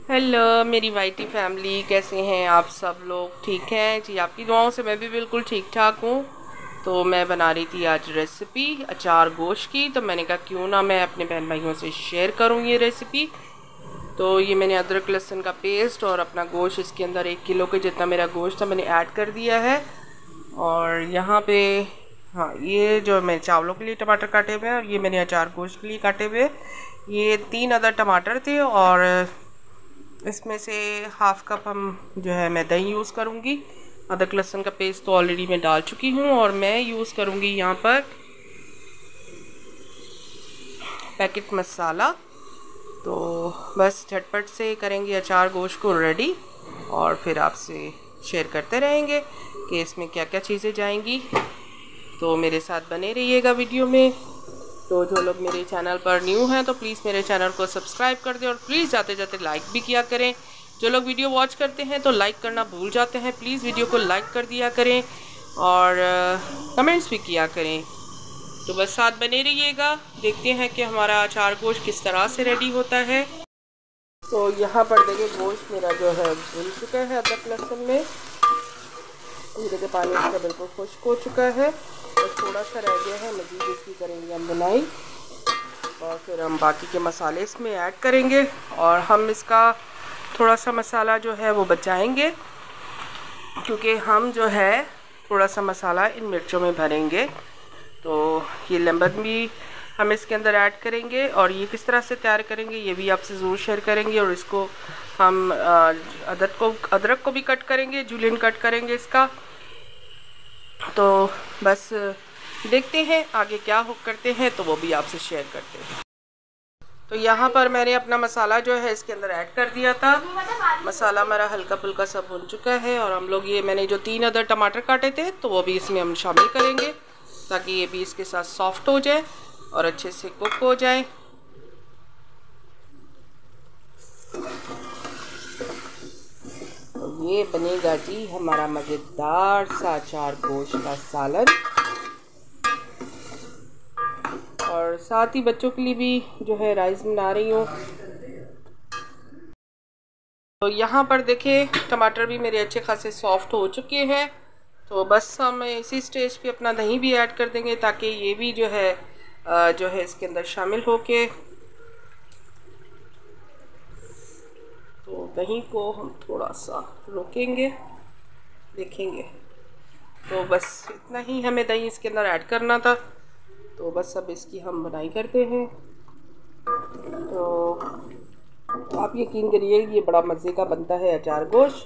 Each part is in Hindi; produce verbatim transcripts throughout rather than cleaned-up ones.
हेलो मेरी वाईटी फैमिली, कैसे हैं आप सब लोग? ठीक हैं जी, आपकी दुआओं से मैं भी बिल्कुल ठीक ठाक हूँ। तो मैं बना रही थी आज रेसिपी अचार गोश्त की, तो मैंने कहा क्यों ना मैं अपने बहन भाइयों से शेयर करूँ ये रेसिपी। तो ये मैंने अदरक लहसुन का पेस्ट और अपना गोश्त, इसके अंदर एक किलो के जितना मेरा गोश्त था मैंने ऐड कर दिया है। और यहाँ पे हाँ, ये जो मैं चावलों के लिए टमाटर काटे हुए हैं और ये मैंने अचार गोश्त के लिए काटे हुए, ये तीन अदर टमाटर थे। और इसमें से हाफ़ कप हम जो है मैं दही यूज़ करूँगी। अदरक लहसुन का पेस्ट तो ऑलरेडी मैं डाल चुकी हूँ। और मैं यूज़ करूँगी यहाँ पर पैकेट मसाला। तो बस झटपट से करेंगे अचार गोश्त को रेडी और फिर आपसे शेयर करते रहेंगे कि इसमें क्या क्या चीज़ें जाएंगी। तो मेरे साथ बने रहिएगा वीडियो में। तो जो लोग मेरे चैनल पर न्यू हैं तो प्लीज़ मेरे चैनल को सब्सक्राइब कर दें और प्लीज़ जाते जाते लाइक भी किया करें। जो लोग वीडियो वॉच करते हैं तो लाइक करना भूल जाते हैं, प्लीज़ वीडियो को लाइक कर दिया करें और कमेंट्स भी किया करें। तो बस साथ बने रहिएगा, देखते हैं कि हमारा अचार गोश्त किस तरह से रेडी होता है। तो यहाँ पर देखिए गोश्त मेरा जो है भून चुका है अदरक लहसुन में। ये देखिए पानी इसका बिल्कुल खुश्क हो चुका है, बस थोड़ा सा रह गया है, मज़ीद इसकी करेंगे हम बुनाई और फिर हम बाकी के मसाले इसमें ऐड करेंगे। और हम इसका थोड़ा सा मसाला जो है वो बचाएंगे क्योंकि हम जो है थोड़ा सा मसाला इन मिर्चों में भरेंगे। तो ये लेमन भी हम इसके अंदर ऐड करेंगे और ये किस तरह से तैयार करेंगे ये भी आपसे ज़रूर शेयर करेंगे। और इसको हम अदरक को अदरक को भी कट करेंगे, जूलियन कट करेंगे इसका। तो बस देखते हैं आगे क्या हो करते हैं, तो वो भी आपसे शेयर करते हैं। तो यहाँ पर मैंने अपना मसाला जो है इसके अंदर ऐड कर दिया था। मसाला हमारा हल्का फुल्का सब भुन चुका है और हम लोग ये मैंने जो तीन अदर टमाटर काटे थे तो वो भी इसमें हम शामिल करेंगे ताकि ये भी इसके साथ सॉफ्ट हो जाए और अच्छे से कुक हो जाए। तो ये बनेगा जी हमारा मज़ेदार सा अचार गोश्त का सालन। और साथ ही बच्चों के लिए भी जो है राइस बना रही हूँ। तो यहाँ पर देखिए टमाटर भी मेरे अच्छे खासे सॉफ्ट हो चुके हैं। तो बस हम इसी स्टेज पे अपना दही भी ऐड कर देंगे ताकि ये भी जो है जो है इसके अंदर शामिल होके। तो दही को हम थोड़ा सा रोकेंगे, देखेंगे। तो बस इतना ही हमें दही इसके अंदर ऐड करना था। तो बस अब इसकी हम बनाई करते हैं। तो आप यकीन करिए ये बड़ा मज़े का बनता है अचार गोश्त।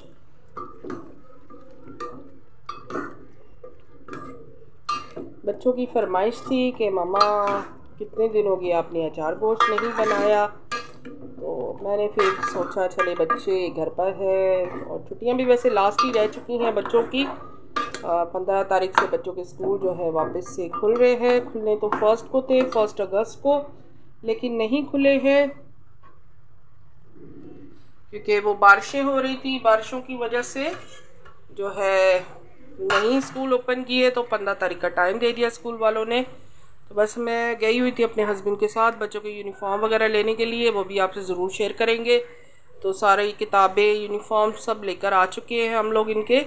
बच्चों की फरमाइश थी कि मामा कितने दिन हो गए आपने अचार गोश्त नहीं बनाया। तो मैंने फिर सोचा चले बच्चे घर पर है और छुट्टियां भी वैसे लास्ट ही रह चुकी हैं बच्चों की। पंद्रह तारीख से बच्चों के स्कूल जो है वापस से खुल रहे हैं। खुलने तो फर्स्ट को थे, फर्स्ट अगस्त को, लेकिन नहीं खुले हैं क्योंकि वो बारिशें हो रही थी। बारिशों की वजह से जो है नहीं स्कूल ओपन किए। तो पंद्रह तारीख का टाइम दे दिया स्कूल वालों ने। तो बस मैं गई हुई थी अपने हस्बैंड के साथ बच्चों के यूनिफॉर्म वगैरह लेने के लिए, वो भी आपसे ज़रूर शेयर करेंगे। तो सारी किताबें, यूनिफॉर्म सब लेकर आ चुके हैं हम लोग इनके,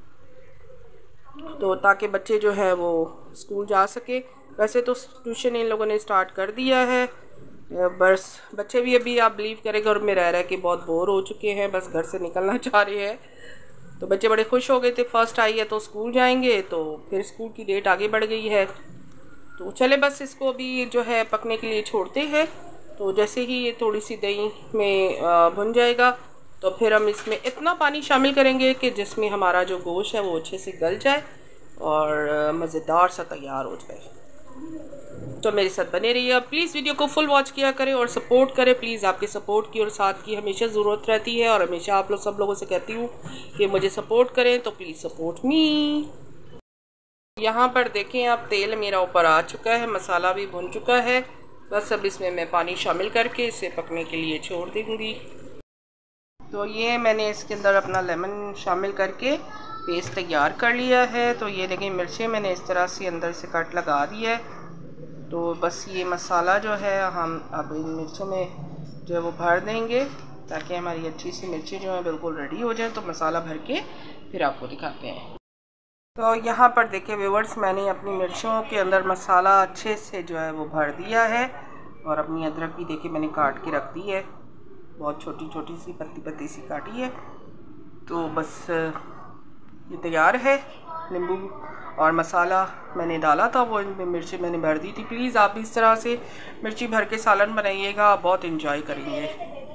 तो ताकि बच्चे जो है वो स्कूल जा सके। वैसे तो ट्यूशन इन लोगों ने स्टार्ट कर दिया है, बस बच्चे भी अभी आप बिलीव करें घर में रह रहे कि बहुत बोर हो चुके हैं, बस घर से निकलना चाह रहे हैं। तो बच्चे बड़े खुश हो गए थे, फर्स्ट आई है तो स्कूल जाएंगे। तो फिर स्कूल की डेट आगे बढ़ गई है। तो चले बस इसको अभी जो है पकने के लिए छोड़ते हैं। तो जैसे ही ये थोड़ी सी दही में भुन जाएगा तो फिर हम इसमें इतना पानी शामिल करेंगे कि जिसमें हमारा जो गोश्त है वो अच्छे से गल जाए और मज़ेदार सा तैयार हो जाए। तो मेरे साथ बने रहिए, प्लीज़ वीडियो को फुल वॉच किया करें और सपोर्ट करें। प्लीज़ आपके सपोर्ट की और साथ की हमेशा ज़रूरत रहती है और हमेशा आप लोग सब लोगों से कहती हूँ कि मुझे सपोर्ट करें। तो प्लीज़ सपोर्ट मी। यहाँ पर देखें आप, तेल मेरा ऊपर आ चुका है, मसाला भी भुन चुका है। बस अब इसमें मैं पानी शामिल करके इसे पकने के लिए छोड़ दूँगी। तो ये मैंने इसके अंदर अपना लेमन शामिल करके पेस्ट तैयार कर लिया है। तो ये देखें मिर्चें मैंने इस तरह से अंदर से कट लगा दी है। तो बस ये मसाला जो है हम अब इन मिर्चों में जो है वो भर देंगे ताकि हमारी अच्छी सी मिर्ची जो है बिल्कुल रेडी हो जाए। तो मसाला भर के फिर आपको दिखाते हैं। तो यहाँ पर देखिए व्यूअर्स, मैंने अपनी मिर्चों के अंदर मसाला अच्छे से जो है वो भर दिया है और अपनी अदरक भी देखिए मैंने काट के रख दी है, बहुत छोटी छोटी सी पत्ती पत्ती सी काटी है। तो बस ये तैयार है। नींबू और मसाला मैंने डाला था, वो इनमें मिर्ची मैंने भर दी थी। प्लीज़ आप इस तरह से मिर्ची भर के सालन बनाइएगा, आप बहुत इंजॉय करेंगे।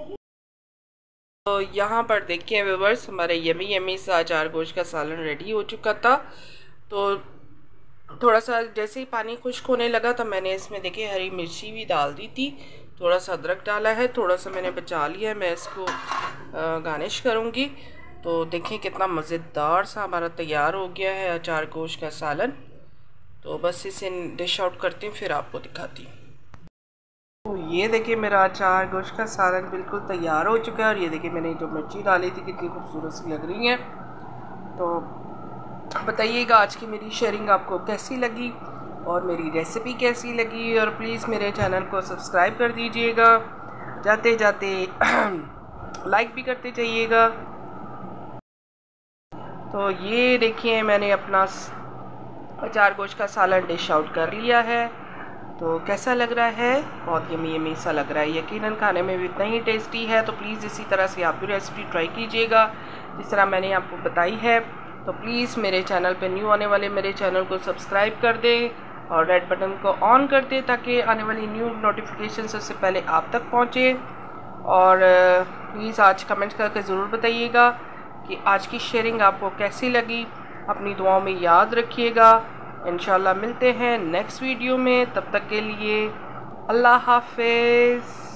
तो यहाँ पर देखिए व्यूअर्स, हमारे यमी यमी सा अचार गोश्त का सालन रेडी हो चुका था। तो थोड़ा सा जैसे ही पानी खुश्क होने लगा तो मैंने इसमें देखिए हरी मिर्ची भी डाल दी थी, थोड़ा सा अदरक डाला है, थोड़ा सा मैंने बचा लिया है, मैं इसको गार्निश करूँगी। तो देखिए कितना मज़ेदार सा हमारा तैयार हो गया है अचार गोश्त का सालन। तो बस इसे डिश आउट करती हूँ, फिर आपको दिखाती हूँ। तो ये देखिए मेरा अचार गोश्त का सालन बिल्कुल तैयार हो चुका है। और ये देखिए मैंने जो मिर्ची डाली थी कितनी खूबसूरत सी लग रही है। तो बताइएगा आज की मेरी शेयरिंग आपको कैसी लगी और मेरी रेसिपी कैसी लगी। और प्लीज़ मेरे चैनल को सब्सक्राइब कर दीजिएगा, जाते जाते लाइक भी करते जाइएगा। तो ये देखिए मैंने अपना अचार गोश्त का सालन डिश आउट कर लिया है। तो कैसा लग रहा है? बहुत यमी यमी सा लग रहा है, यकीनन खाने में भी इतना ही टेस्टी है। तो प्लीज़ इसी तरह से आप भी रेसिपी ट्राई कीजिएगा जिस तरह मैंने आपको बताई है। तो प्लीज़ मेरे चैनल पे न्यू आने वाले मेरे चैनल को सब्सक्राइब कर दें और रेड बटन को ऑन कर दें ताकि आने वाली न्यू नोटिफिकेशन सबसे पहले आप तक पहुँचे। और प्लीज़ आज कमेंट करके ज़रूर बताइएगा कि आज की शेयरिंग आपको कैसी लगी। अपनी दुआओं में याद रखिएगा। इंशाल्लाह मिलते हैं नेक्स्ट वीडियो में, तब तक के लिए अल्लाह हाफिज़।